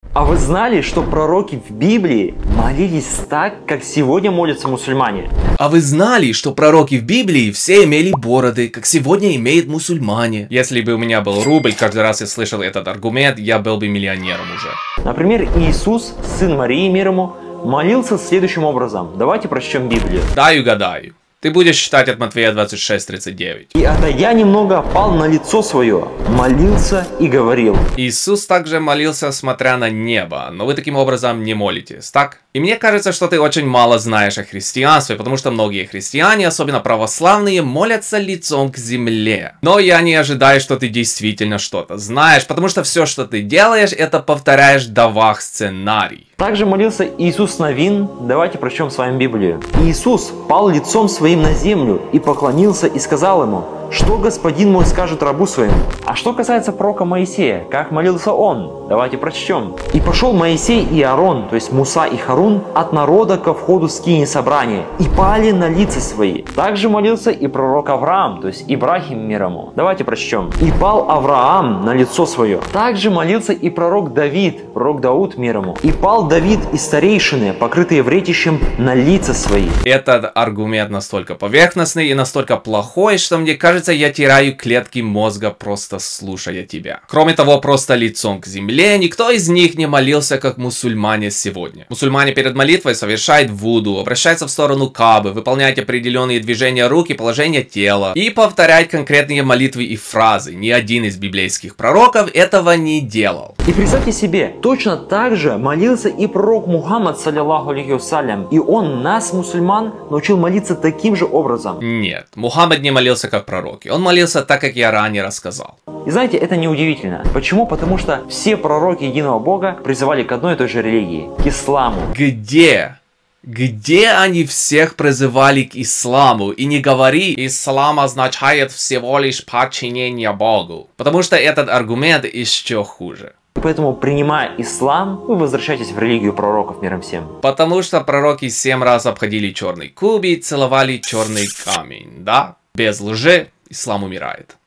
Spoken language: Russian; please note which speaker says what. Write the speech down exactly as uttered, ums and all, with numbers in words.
Speaker 1: А вы знали, что пророки в Библии молились так, как сегодня молятся мусульмане?
Speaker 2: А вы знали, что пророки в Библии все имели бороды, как сегодня имеют мусульмане? Если бы у меня был рубль, каждый раз я слышал этот аргумент, я был бы миллионером уже.
Speaker 1: Например, Иисус, сын Марии, мир ему, молился следующим образом. Давайте прочтем Библию.
Speaker 2: Дай угадаю. Ты будешь читать от Матфея двадцать шесть тридцать девять.
Speaker 1: «И отойдя немного, пал на лицо свое, молился и говорил».
Speaker 2: Иисус также молился, смотря на небо, но вы таким образом не молитесь, так? И мне кажется, что ты очень мало знаешь о христианстве, потому что многие христиане, особенно православные, молятся лицом к земле. Но я не ожидаю, что ты действительно что-то знаешь, потому что все, что ты делаешь, это повторяешь давах сценарий.
Speaker 1: Также молился Иисус Навин. Давайте прочтем с вами Библию. «Иисус пал лицом своим на землю и поклонился и сказал ему: что господин мой скажет рабу своему». А что касается пророка Моисея, как молился он? Давайте прочтем. «И пошел Моисей и Аарон, то есть Муса и Харун, от народа ко входу скинии собрания, и пали на лица свои». Также молился и пророк Авраам, то есть Ибрахим мир ему. Давайте прочтем. «И пал Авраам на лицо свое». Также молился и пророк Давид, пророк Дауд мир ему. «И пал Давид и старейшины, покрытые вретищем, на лица свои».
Speaker 2: Этот аргумент настолько поверхностный и настолько плохой, что мне кажется, я теряю клетки мозга, просто слушая тебя. Кроме того, просто лицом к земле, никто из них не молился, как мусульмане сегодня. Мусульмане перед молитвой совершают вуду, обращаются в сторону Каабы, выполняют определенные движения рук и положения тела и повторяют конкретные молитвы и фразы. Ни один из библейских пророков этого не делал.
Speaker 1: И представьте себе, точно так же молился и пророк Мухаммад, саллиллаху алейхи вассалям, и он нас, мусульман, научил молиться таким же образом.
Speaker 2: Нет, Мухаммад не молился как пророки, он молился так, как я ранее рассказал.
Speaker 1: И знаете, это неудивительно. Почему? Потому что все пророки единого Бога призывали к одной и той же религии, к исламу.
Speaker 2: Где? Где они всех призывали к исламу? И не говори, ислам означает всего лишь подчинение Богу. Потому что этот аргумент еще хуже.
Speaker 1: Поэтому, принимая ислам, вы возвращаетесь в религию пророков миром всем.
Speaker 2: Потому что пророки семь раз обходили черный кубик, целовали черный камень, да? Без лжи ислам умирает.